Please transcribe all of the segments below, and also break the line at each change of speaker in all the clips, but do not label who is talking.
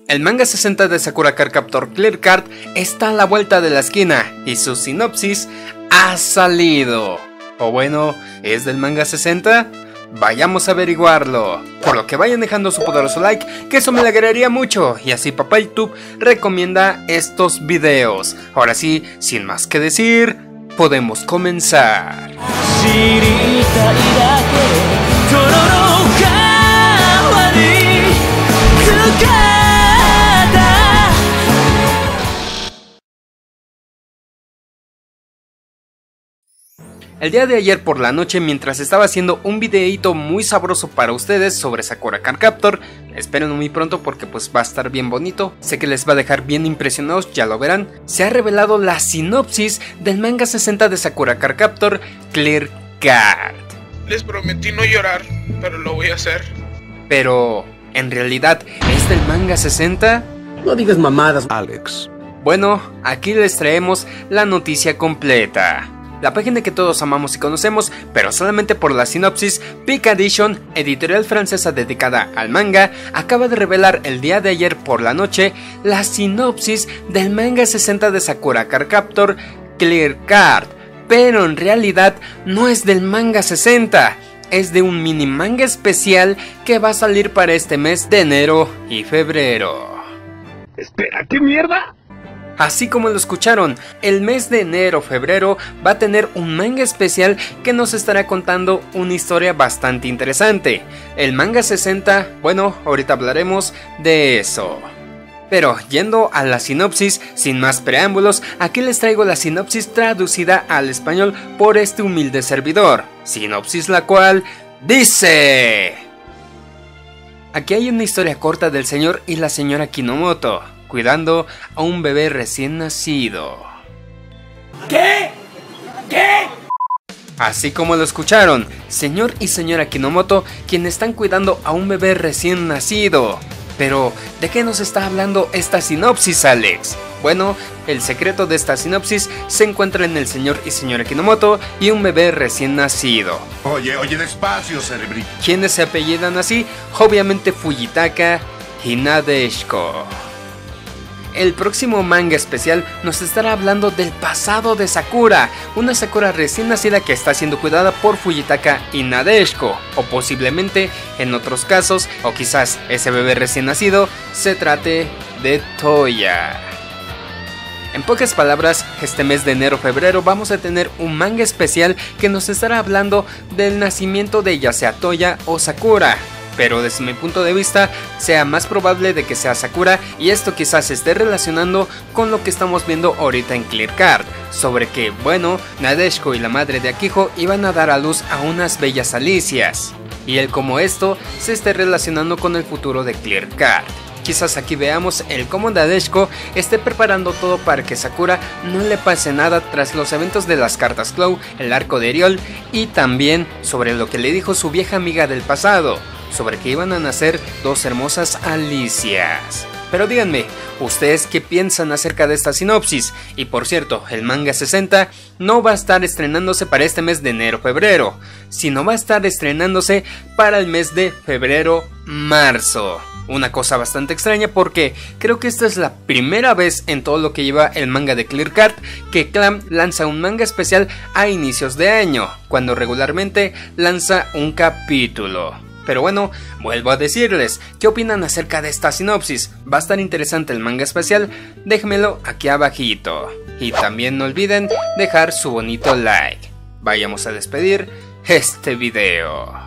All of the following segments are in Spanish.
El manga 60 de Sakura Card Captor Clear Card está a la vuelta de la esquina y su sinopsis ha salido. O bueno, ¿es del manga 60? Vayamos a averiguarlo. Por lo que vayan dejando su poderoso like, que eso me alegraría mucho, y así papá YouTube recomienda estos videos. Ahora sí, sin más que decir, podemos comenzar. El día de ayer por la noche, mientras estaba haciendo un videíto muy sabroso para ustedes sobre Sakura Card Captor, esperen muy pronto porque pues va a estar bien bonito, sé que les va a dejar bien impresionados, ya lo verán, se ha revelado la sinopsis del manga 60 de Sakura Card Captor Clear Card.
Les prometí no llorar, pero lo voy a hacer.
Pero, ¿en realidad es del manga 60?
No digas mamadas, Alex.
Bueno, aquí les traemos la noticia completa. La página que todos amamos y conocemos, pero solamente por la sinopsis, Peak Edition, editorial francesa dedicada al manga, acaba de revelar el día de ayer por la noche la sinopsis del manga 60 de Sakura Card Captor Clear Card, pero en realidad no es del manga 60, es de un mini manga especial que va a salir para este mes de enero y febrero.
Espera, ¿qué mierda?
Así como lo escucharon, el mes de enero-febrero va a tener un manga especial que nos estará contando una historia bastante interesante. El manga 60, bueno, ahorita hablaremos de eso. Pero yendo a la sinopsis, sin más preámbulos, aquí les traigo la sinopsis traducida al español por este humilde servidor. Sinopsis la cual dice: aquí hay una historia corta del señor y la señora Kinomoto cuidando a un bebé recién nacido.
¿Qué?
Así como lo escucharon, señor y señora Kinomoto, quienes están cuidando a un bebé recién nacido. Pero, ¿de qué nos está hablando esta sinopsis, Alex? Bueno, el secreto de esta sinopsis se encuentra en el señor y señora Kinomoto y un bebé recién nacido.
Oye, despacio, cerebrito.
¿Quiénes se apellidan así? Obviamente Fujitaka y Nadeshiko. El próximo manga especial nos estará hablando del pasado de Sakura, una Sakura recién nacida que está siendo cuidada por Fujitaka y Nadeshiko, o posiblemente en otros casos, o quizás ese bebé recién nacido se trate de Toya. En pocas palabras, este mes de enero-febrero vamos a tener un manga especial que nos estará hablando del nacimiento de ya sea Toya o Sakura. Pero desde mi punto de vista, sea más probable de que sea Sakura, y esto quizás se esté relacionando con lo que estamos viendo ahorita en Clear Card, sobre que, bueno, Nadeshiko y la madre de Akiho iban a dar a luz a unas bellas alicias, y el cómo esto se esté relacionando con el futuro de Clear Card. Quizás aquí veamos el cómo Nadeshiko esté preparando todo para que Sakura no le pase nada tras los eventos de las cartas Claw, el arco de Eriol, y también sobre lo que le dijo su vieja amiga del pasado, sobre que iban a nacer dos hermosas alicias. Pero díganme, ¿ustedes qué piensan acerca de esta sinopsis? Y por cierto, el manga 60 no va a estar estrenándose para este mes de enero-febrero, sino va a estar estrenándose para el mes de febrero-marzo. Una cosa bastante extraña porque creo que esta es la primera vez en todo lo que lleva el manga de Clear Card que Clamp lanza un manga especial a inicios de año, cuando regularmente lanza un capítulo. Pero bueno, vuelvo a decirles, ¿qué opinan acerca de esta sinopsis? ¿Va a estar interesante el manga especial? Déjenmelo aquí abajito. Y también no olviden dejar su bonito like. Vayamos a despedir este video.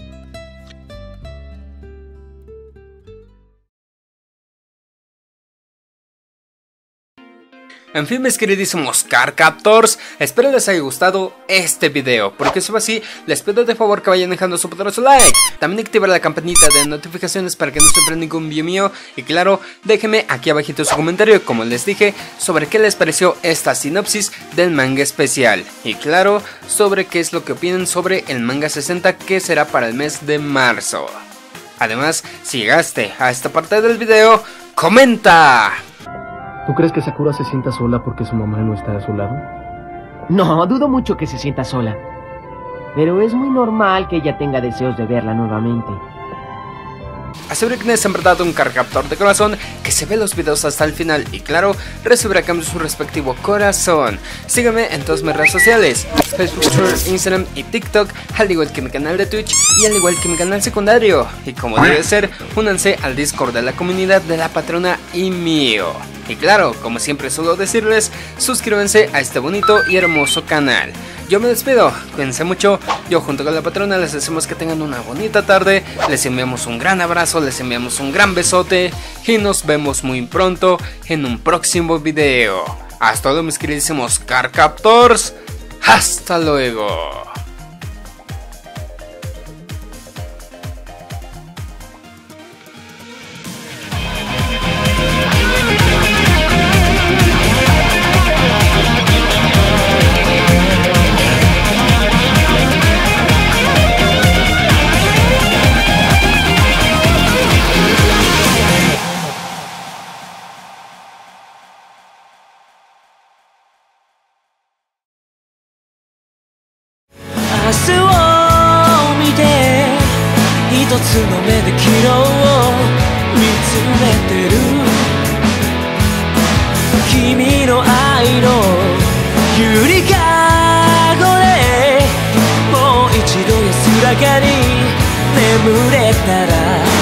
En fin, mis queridísimos Card Captors, espero les haya gustado este video, porque si fue así, les pido de favor que vayan dejando su poderoso like, también activar la campanita de notificaciones para que no se pierdan ningún video mío, y claro, déjenme aquí abajito su comentario, como les dije, sobre qué les pareció esta sinopsis del manga especial, y claro, sobre qué es lo que opinan sobre el manga 60 que será para el mes de marzo. Además, si llegaste a esta parte del video, ¡comenta!
¿Tú crees que Sakura se sienta sola porque su mamá no está a su lado?
No, dudo mucho que se sienta sola. Pero es muy normal que ella tenga deseos de verla nuevamente.
Asegúrense es en verdad un cargador de corazón que se ve los videos hasta el final y claro, recibirá a cambio su respectivo corazón. Síganme en todas mis redes sociales, Facebook, Twitter, Instagram y TikTok, al igual que mi canal de Twitch y al igual que mi canal secundario. Y como debe ser, únanse al Discord de la comunidad de la patrona y mío. Y claro, como siempre suelo decirles, suscríbanse a este bonito y hermoso canal. Yo me despido, cuídense mucho, yo junto con la patrona les deseamos que tengan una bonita tarde, les enviamos un gran abrazo, les enviamos un gran besote y nos vemos muy pronto en un próximo video. Hasta luego mis queridísimos Carcaptors, hasta luego.
眠れたら